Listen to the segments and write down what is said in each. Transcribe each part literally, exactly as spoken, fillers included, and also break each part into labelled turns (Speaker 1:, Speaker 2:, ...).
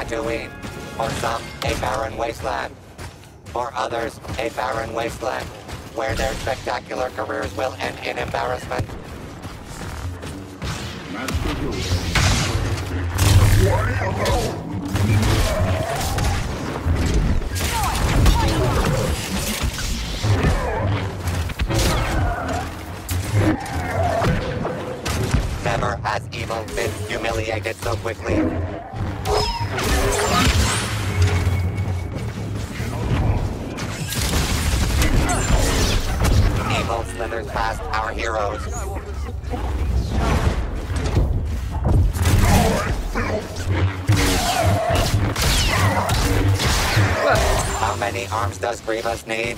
Speaker 1: Tatooine. For some, a barren wasteland. For others, a barren wasteland, where their spectacular careers will end in embarrassment.
Speaker 2: Master Yoda.
Speaker 1: Never has evil been humiliated so quickly. Evil slithers past our heroes. How many arms does Grievous need?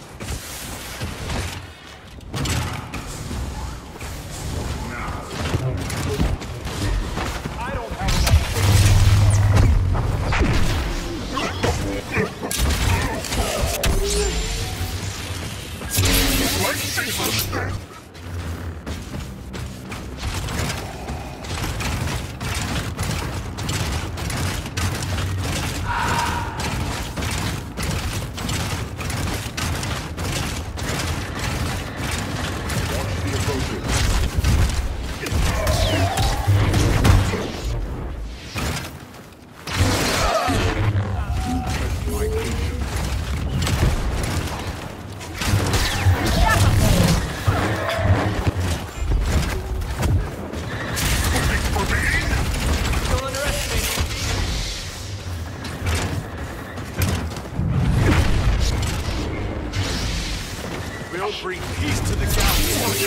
Speaker 3: Bring peace to the galaxy.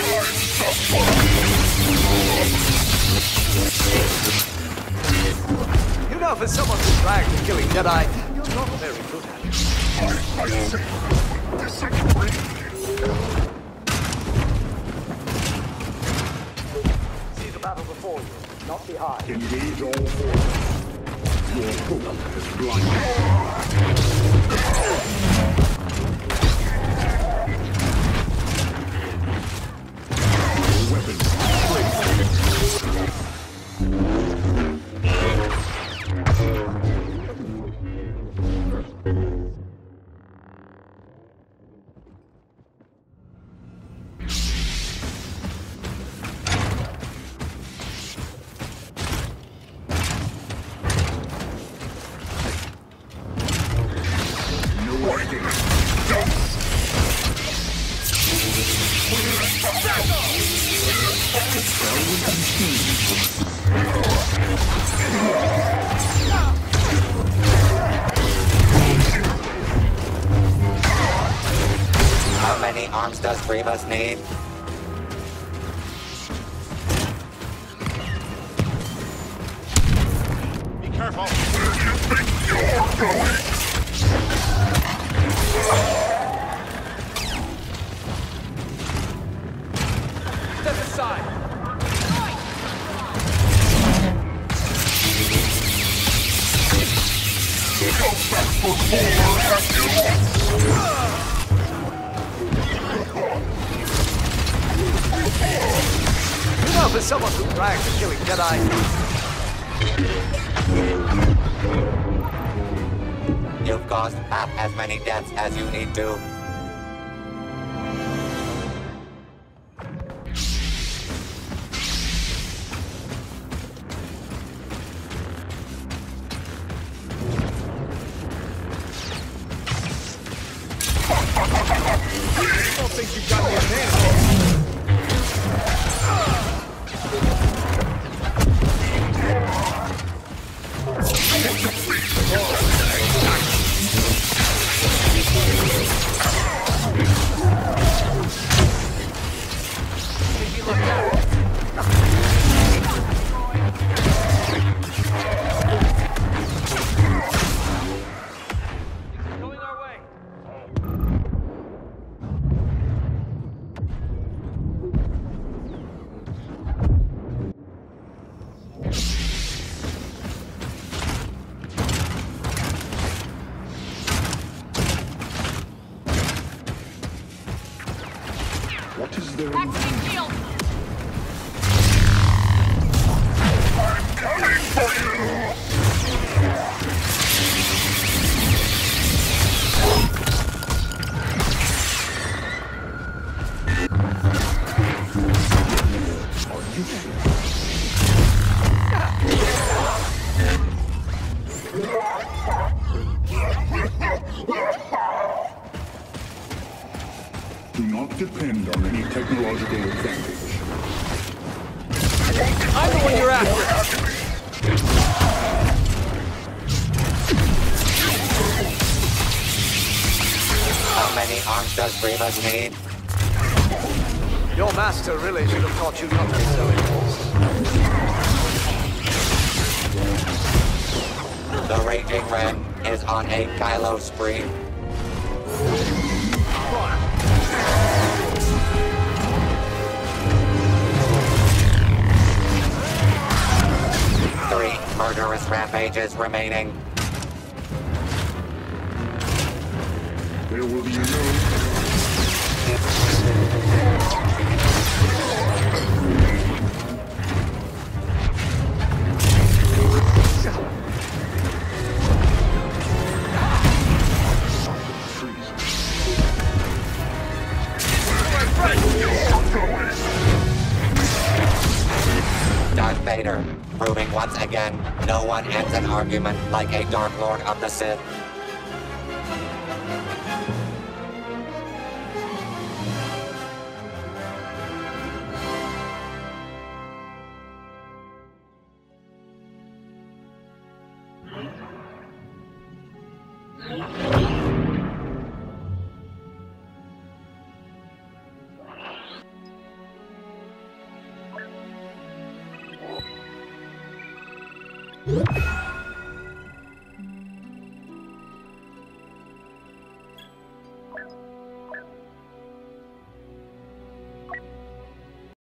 Speaker 3: You know, for someone who's dragged to killing Jedi, you're not very good at it.
Speaker 2: I, I say, disagree.
Speaker 3: See the battle before you, not behind.
Speaker 2: Engage all forces. Your opponent is blinded.
Speaker 1: How many arms does Grievous need?
Speaker 3: Be careful. Step aside.
Speaker 2: Go back for more, have you?
Speaker 3: You know, for someone who dragged to killing Jedi,
Speaker 1: You've caused half as many deaths as you need to.
Speaker 3: I don't think you've got the advantage. Going our way.
Speaker 2: What is there in
Speaker 4: Activate shield!
Speaker 2: I'm coming for you! depend on any technological advantage.
Speaker 3: I'm the one you're after!
Speaker 1: How many arms does Grievous need?
Speaker 3: Your master really should have taught you not to be so impulsive.
Speaker 1: The Raging Red is on a Kylo spree. Three murderous rampages remaining.
Speaker 2: There will be no...
Speaker 1: Darth Vader, proving once again, no one ends an argument like a Dark Lord of the Sith.
Speaker 2: You